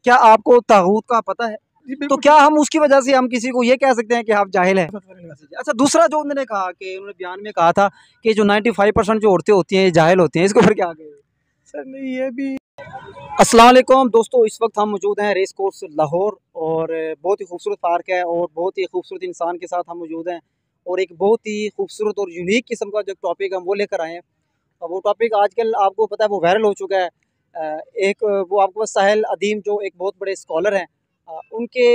क्या आपको तागूत का पता है? जी तो बिल्कुल। क्या हम उसकी वजह से हम किसी को ये कह सकते हैं कि आप जाहिल हैं? अच्छा, दूसरा जो उन्होंने कहा कि उन्होंने बयान में कहा था कि जो 95% जो औरतें होती हैं ये जाहिल होती हैं, इसके ऊपर क्या कहेंगे? सर नहीं, ये भी अस्सलाम वालेकुम दोस्तों, इस वक्त हम मौजूद हैं रेस कोर्स लाहौर और बहुत ही खूबसूरत पार्क है और बहुत ही खूबसूरत इंसान के साथ हम मौजूद हैं और एक बहुत ही खूबसूरत और यूनिक किस्म का जो टॉपिक हम वो लेकर आए हैं। और वो टॉपिक आजकल आपको पता है वो वायरल हो चुका है। एक वो आपके पास साहिल अदीम जो एक बहुत बड़े स्कॉलर हैं, उनके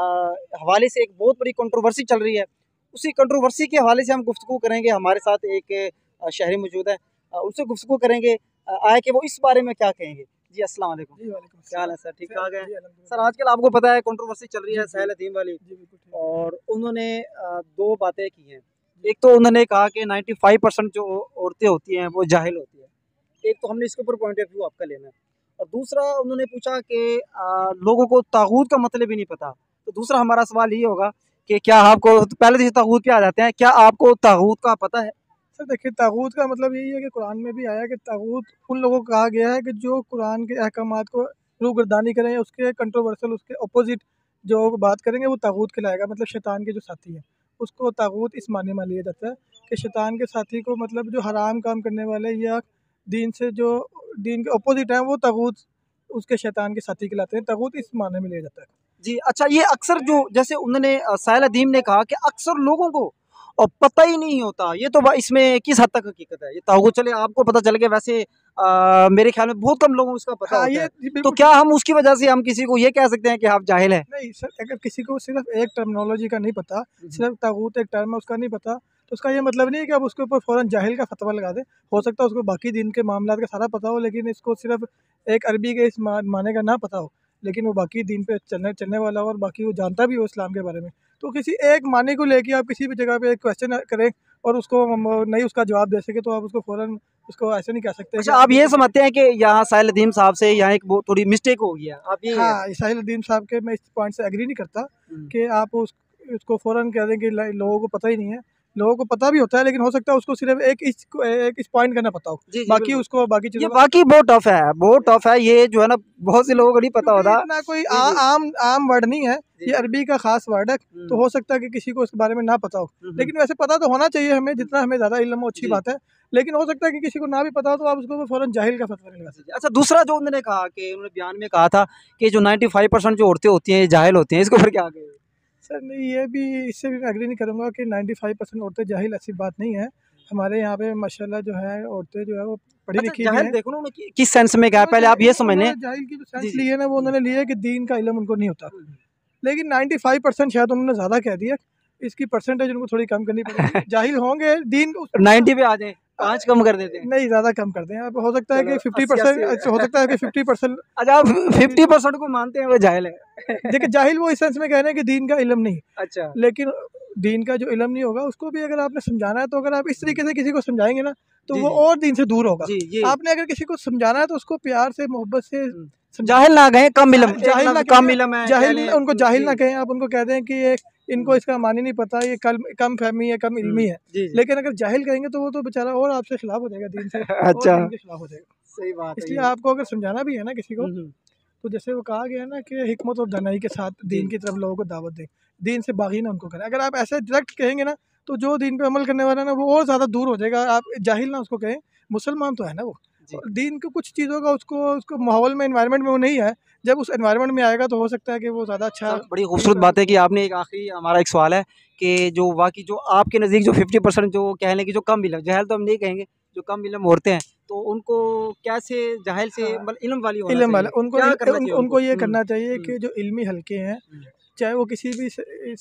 हवाले से एक बहुत बड़ी कंट्रोवर्सी चल रही है। उसी कंट्रोवर्सी के हवाले से हम गुफ्तगू करेंगे। हमारे साथ एक शहरी मौजूद है, उनसे गुफ्तगू करेंगे आए कि वो इस बारे में क्या कहेंगे। जी अस्सलाम वालेकुम। जी वालेकुम क्या हाल है सर? ठीक ठाक है जी, सर? अल्हम्दुलिल्लाह। आजकल आपको पता है कंट्रोवर्सी चल रही जी है जी साहिल अदीम वाली, जी बिल्कुल ठीक। और उन्होंने दो बातें की हैं। एक तो उन्होंने कहा कि 95% जो औरतें होती हैं वो जाहिल होती है। एक तो हमने इसके ऊपर पॉइंट ऑफ व्यू आपका लेना है, और दूसरा उन्होंने पूछा कि लोगों को तागूत का मतलब ही नहीं पता। तो दूसरा हमारा सवाल ये होगा कि क्या आपको, तो पहले तो तागूत पे आ जाते हैं, क्या आपको तागूत का पता है? सर देखिए, तागूत का मतलब यही है कि कुरान में भी आया कि तागूत उन लोगों को कहा गया है कि जो कुरान के अहकामात को रूगर्दानी करें या उसके कंट्रोवर्सल, उसके अपोजिट जो बात करेंगे वो तागूत कहलाएगा। मतलब शैतान के जो साथी हैं उसको तागूत इस माने में लिया जाता है कि शैतान के साथी को, मतलब जो हराम काम करने वाले या दीन से जो दीन के अपोजिट हैं वो तागूत उसके शैतान के साथी कहलाते हैं। तागूत इस माने में लिया जाता है। जी, अच्छा, ये अक्सर जो जैसे उन्होंने साहिल अदीम ने कहा कि अक्सर लोगों को पता ही नहीं होता, ये तो इसमें किस हद तक हकीकत है? ये तागुत चले आपको पता चल गया, वैसे मेरे ख्याल में बहुत कम लोगों को इसका पता हाँ, होता ये है। जी तो बिल्कुल क्या ठीक। हम उसकी वजह से हम किसी को ये कह सकते हैं कि आप जाहिल हैं? नहीं सर, अगर किसी को सिर्फ एक टर्मिनोलॉजी का नहीं पता, सिर्फ तागूत एक टर्म है उसका नहीं पता, तो उसका ये मतलब नहीं है कि आप उसके ऊपर फ़ौरन जाहिल का फतवा लगा दें। हो सकता है उसको बाकी दीन के मामलात का सारा पता हो, लेकिन इसको सिर्फ एक अरबी के इस माने का ना पता हो, लेकिन वो बाकी दीन पे चलने चलने वाला हो और बाकी वो जानता भी हो इस्लाम के बारे में। तो किसी एक माने को लेके आप किसी भी जगह पे एक क्वेश्चन करें और उसको नहीं उसका जवाब दे सके, तो आप उसको फ़ौरन उसको ऐसे नहीं कह सकते कि अच्छा, आप आप ये बिल्कुल सही। समझते हैं कि यहाँ साहिल अदीम साहब से यहाँ एक वो थोड़ी मिस्टेक हो गई है, आप ये कह रहे हाँ, साहिल उद्दीन साहब के मैं इस पॉइंट से एग्री नहीं करता हैं? कि आप उसको फ़ौरन कह दें कि लोगों को पता ही नहीं है। लोगों को पता भी होता है, लेकिन हो सकता है उसको सिर्फ एक इस पॉइंट का ना पता हो। जी, जी, बाकी बिल्कुल। उसको बाकी ये चीज़ों का वाक़ई बहुत टफ़ है, बहुत टफ़ है। ये जो है ना, बहुत से लोगों को नहीं पता क्योंकि होता। इतना कोई जी, जी। आम आम वर्ड नहीं है, जी, ये जी। अरबी का ख़ास वर्ड है। तो हुँ। हो सकता है कि किसी को इसके बारे में ना पता हो। हुँ, हुँ। लेकिन वैसे पता तो होना चाहिए हमें, जितना हमें ज़्यादा इल्म हो अच्छी जी। बात है। लेकिन हो सकता है कि किसी को ना भी पता हो, तो आप उसको फ़ौरन जाहिल का फतवा नहीं लगा जी, सकते। जी। अच्छा, दूसरा जो उन्होंने कहा कि उन्होंने बयान में कहा था कि जो 95% जो औरतें होती हैं ये जाहिल होती हैं, इसके ऊपर क्या कहेंगे? सर नहीं, ये भी इससे भी मैं एग्री नहीं करूँगा कि 95% औरतें जाहिल, ऐसी बात नहीं है। हमारे यहाँ पे माशाल्लाह जो है औरतें जो है वो पढ़ी अच्छा, लिखी भी जाहिल हैं। देखो ना उन्होंने किस सेंस में कहा है, पहले आप ये समझ लें। उन्होंने जाहिल की जो जी, सेंस जी। ली है ना, वो हुँ। उन्होंने ली है कि दीन का इल्म उनको नहीं होता। हुँ, हुँ। लेकिन 95% शायद उन्होंने ज़्यादा कह दिया। इसकी परसेंटेज उनको थोड़ी कम करनी पड़ेगी। जाहिल होंगे, दीन उसको 90 पे आ जाएँ, अ, 5 कम कर देते हैं। नहीं ज़्यादा कम कर दें। अब हो सकता है चलो कि 50%, 80-80। हो सकता है कि 50% अच्छा, आप अभी 50% को मानते हैं वो जाहिल है। देखिए, जाहिल वो इस सेंस में कह रहे हैं कि दीन का इल्म नहीं। अच्छा। लेकिन दीन का जो इल्म नहीं होगा उसको भी अगर आपने समझाना है, तो अगर आप इस हुँ। तरीके से किसी को समझाएँगे ना, तो जी, वो जी। और दीन से दूर होगा। जी, ये आपने अगर किसी को समझाना है तो उसको प्यार से, मोहब्बत से हुँ। समझाएँ। जाहिल ना कहें, कम इल्म, एक जाहिल ना लफ्ज़ कम कहें, इल्म है कह जाहिल लें। उनको जाहिल जी। ना कहें, आप उनको कह दें कि ये इनको हुँ, इसका मानी नहीं पता, ये कम फ़हमी है, कम हुँ। इल्मी है। जी, जी। लेकिन अगर जाहिल कहेंगे तो वो तो बेचारा और आपसे खिलाफ हो जाएगा दीन से, और अच्छा, दीन के खिलाफ हो जाएगा। सही बात है इसलिए ये। आपको अगर समझाना भी है ना किसी को, हुँ, हुँ। तो जैसे वो कहा गया है ना कि हिकमत और दानाई के साथ जी। दीन की तरफ लोगों को दावत दें, दीन से बागी ना उनको करें। अगर आप ऐसे डायरेक्ट कहेंगे ना, तो जो दीन पे अमल करने वाला है ना, वो और ज़्यादा दूर हो जाएगा। आप जाहिल ना उसको कहें, मुसलमान तो है ना वो। जी। और दीन के कुछ चीज़ों का उसको उसको माहौल में, एनवायरनमेंट में वो नहीं है। जब उस एनवायरनमेंट में आएगा तो हो सकता है कि वो ज़्यादा अच्छा सर, बड़ी फील खूबसूरत कर बात है सके। कि आपने एक आखिरी, हमारा एक सवाल है कि जो वाक़ई जो आपके नज़दीक जो 50% जो कह लें कि जो कम इल्म, जाहिल तो हम नहीं कहेंगे, जो कम इल्म औरतें हैं, तो उनको कैसे जाहिल से हाँ, मतलब इल्म वाली होना इल्म वाला चाहिए? क्या करना चाहिए उनको उनको? ये हुँ, करना चाहिए हुँ, कि जो इल्मी हलके हैं, हुँ, चाहे वो किसी भी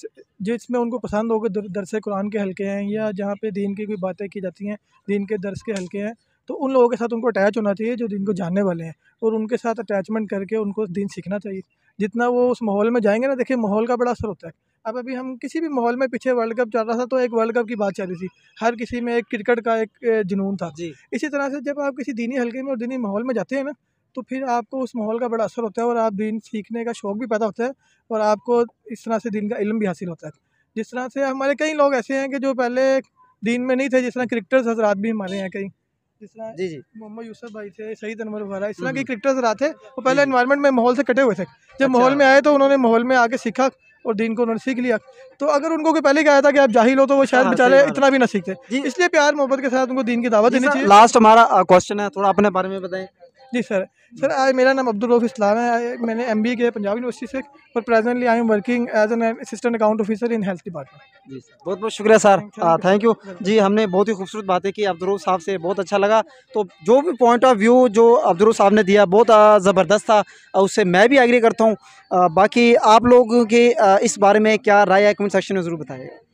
जिसमें उनको पसंद होगा, दरस कुरान के हलके हैं या जहाँ पे दीन की कोई बातें की जाती हैं, दीन के दर्स के हलके हैं, तो उन लोगों के साथ उनको अटैच होना चाहिए जो दीन को जानने वाले हैं, और उनके साथ अटैचमेंट करके उनको दीन सीखना चाहिए। जितना वो उस माहौल में जाएंगे ना, देखिए माहौल का बड़ा असर होता है। अब अभी हम किसी भी माहौल में, पीछे वर्ल्ड कप चल रहा था तो एक वर्ल्ड कप की बात चल रही थी, हर किसी में एक क्रिकेट का एक जुनून था। जी। इसी तरह से जब आप किसी दीनी हलके में और दीनी माहौल में जाते हैं ना, तो फिर आपको उस माहौल का बड़ा असर होता है और आप दीन सीखने का शौक़ भी पैदा होता है, और आपको इस तरह से दीन का इल्म भी हासिल होता है। जिस तरह से हमारे कई लोग ऐसे हैं कि जो पहले दीन में नहीं थे, जिस तरह क्रिकेटर्स हज़रात भी हमारे हैं कई, जिस तरह जी जी। मोहम्मद यूसुफ भाई थे, सईद अनवर वगैरह, इस तरह के क्रिकेटर्स रहा थे, वो पहले एनवायरनमेंट में माहौल से कटे हुए थे। जब अच्छा। माहौल में आए तो उन्होंने माहौल में आके सीखा और दीन को उन्होंने सीख लिया। तो अगर उनको कोई पहले कहा था कि आप जाहिल हो तो वो शायद हाँ, बेचारे सही बात है। इतना भी ना सीखते। जी। इसलिए प्यार मोहब्बत के साथ उनको दीन की दावत जी देनी सर, चाहिए। लास्ट हमारा क्वेश्चन है, थोड़ा अपने बारे में बताएं। जी सर। सर आज मेरा नाम अब्दुल रऊफ इस्लाम है। मैंने MBA किया पंजाब यूनिवर्सिटी से और presently I am working as an assistant account officer in health department. जी सर, बहुत बहुत शुक्रिया सर, थैंक यू। सर। जी, हमने बहुत ही खूबसूरत बातें की अब्दुल रऊफ साहब से, बहुत अच्छा लगा। तो जो भी पॉइंट ऑफ व्यू जो अब्दुल रऊफ साहब ने दिया बहुत ज़बरदस्त था, उससे मैं भी एग्री करता हूँ। बाकी आप लोगों के इस बारे में क्या राय है, कमेंट सेक्शन में ज़रूर बताइएगा।